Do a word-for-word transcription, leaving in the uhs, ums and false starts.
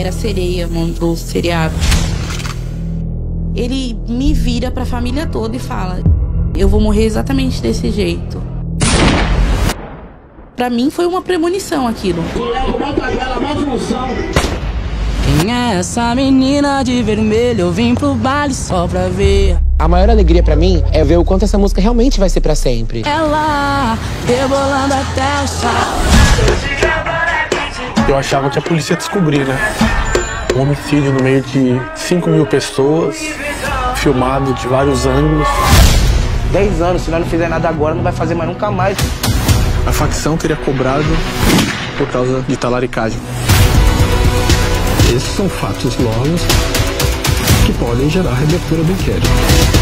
era Sereia, o nome do seriado. Ele me vira pra família toda e fala: eu vou morrer exatamente desse jeito. Pra mim foi uma premonição aquilo. Quem é essa menina de vermelho? Eu vim pro baile só pra ver. A maior alegria pra mim é ver o quanto essa música realmente vai ser pra sempre. Ela rebolando até o chão. Eu achava que a polícia ia descobrir, né? Um homicídio no meio de cinco mil pessoas, filmado de vários ângulos. Dez anos, se nós não fizer nada agora, não vai fazer mais nunca mais. A facção teria cobrado por causa de talaricagem. Esses são fatos novos que podem gerar reabertura do inquérito.